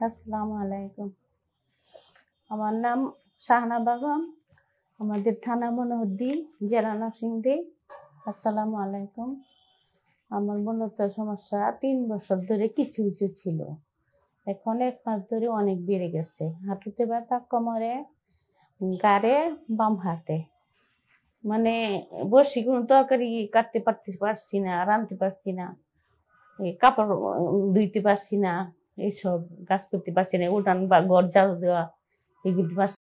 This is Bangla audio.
আসসালামু আলাইকুম। আমার নাম শাহানা বেগম। আমাদের থানা মনোহরদী, জেলা নরসিংদী। আসসালামু আলাইকুম। আমার মূলত সমস্যা 3 বছর ধরে কিছু কিছু ছিল, এখন 1 মাস ধরে অনেক বেড়ে গেছে। হাঁটুতে ব্যথা, কোমরে, ঘাড়ে, বাম হাতে। মানে বসি কোনো তরকারি কাটতে পারছি না, রাঁধতে পারছি না, কাপড় ধুইতে পারছি না, এইসব কাজ করতে পারছি না, উঠান বা ঘর ঝাড়ু দেওয়া এগুলি পারছি